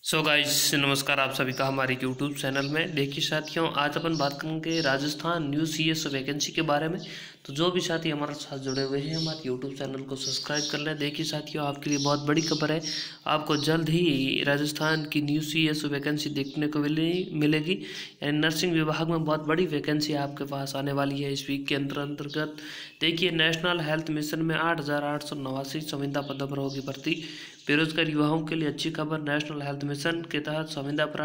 So guys नमस्कार आप सभी का हमारे यूट्यूब चैनल में। देखिए साथियों, आज अपन बात करेंगे राजस्थान न्यू सीएस वैकेंसी के बारे में। तो जो भी साथी हमारे साथ जुड़े हुए हैं हमारे यूट्यूब चैनल को सब्सक्राइब कर लें। देखिए साथियों, आपके लिए बहुत बड़ी खबर है। आपको जल्द ही राजस्थान की न्यू सीएस वैकेंसी देखने को मिलेगी। यानी नर्सिंग विभाग में बहुत बड़ी वैकेंसी आपके पास आने वाली है इस वीक के अंतर्गत। देखिए, नेशनल हेल्थ मिशन में 8,889 संविदा पदों पर होगी भर्ती। बेरोजगार युवाओं के लिए अच्छी खबर। नेशनल हेल्थ मिशन के तहत संविदा पर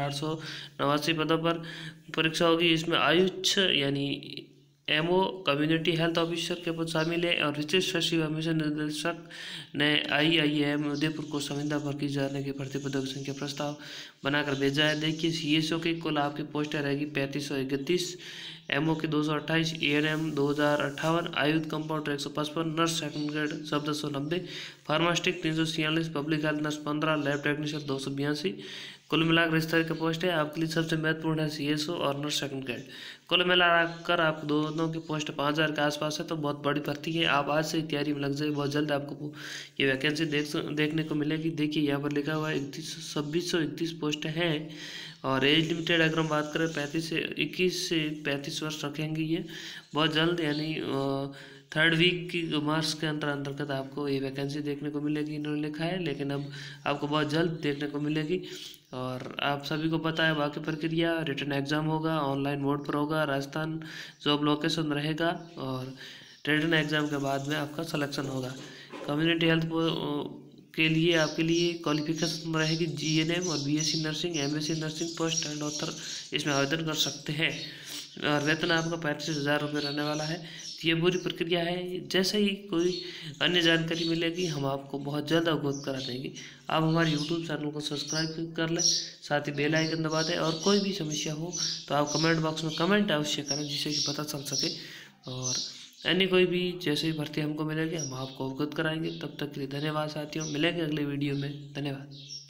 8,889 पदों पर परीक्षा होगी। इसमें आयुष यानी एमओ कम्युनिटी हेल्थ ऑफिसर के पद शामिल है और विशेष सचिव मिशन निदेशक ने आईआईएम उदयपुर को संविदा पर की जाने की भर्ती पदों की संख्या प्रस्ताव बनाकर भेजा है। देखिए, सीएसओ की कुल आपकी पोस्टें रहेगी 3531, एमओ की 228, एएनएम 2058, आयुध compounder 155, nurse second grade 1490, pharmacist 346, public health nurse 15, lab technician 282। कुल मिलाकर इस तरह के पोस्ट है। आपके लिए सबसे महत्वपूर्ण है सीएसओ और नर्स सेकंड ग्रेड। कुल मिलाकर आप दोनों की पोस्ट 5,000 के आसपास है, तो बहुत बड़ी भर्ती है। आप आज से ही तैयारी में लग जाए, बहुत जल्द आपको ये वैकेंसी देखने को मिलेगी। देखिए, यहाँ पर लिखा हुआ है 2631 पोस्ट हैं। और एज लिमिटेड अगर हम बात करें 21 से 35 वर्ष रखेंगे ये बहुत जल्द, यानी थर्ड वीक की मार्च के अंतर्गत आपको ये वैकेंसी देखने को मिलेगी, इन्होंने लिखा है। लेकिन अब आपको बहुत जल्द देखने को मिलेगी। और आप सभी को पता है बाकी प्रक्रिया, रिटर्न एग्ज़ाम होगा, ऑनलाइन मोड पर होगा, राजस्थान जॉब लोकेशन रहेगा और रिटर्न एग्ज़ाम के बाद में आपका सिलेक्शन होगा। कम्युनिटी हेल्थ के लिए आपके लिए क्वालिफिकेशन रहेगी जीएनएम और BSc nursing, MSc nursing post and other इसमें आवेदन कर सकते हैं। और वेतन आपका 35,000 रुपये रहने वाला है। तो ये पूरी प्रक्रिया है। जैसे ही कोई अन्य जानकारी मिलेगी हम आपको बहुत जल्द अवगत करा देंगे। आप हमारे यूट्यूब चैनल को सब्सक्राइब कर लें, साथ ही बेल आइकन दबा दें। और कोई भी समस्या हो तो आप कमेंट बॉक्स में कमेंट अवश्य करें, जिससे कि पता चल सके। और यानी कोई भी जैसे ही भर्ती हमको मिलेगी हम आपको अवगत कराएंगे। तब तक के लिए धन्यवाद साथियों, मिलेंगे अगले वीडियो में। धन्यवाद।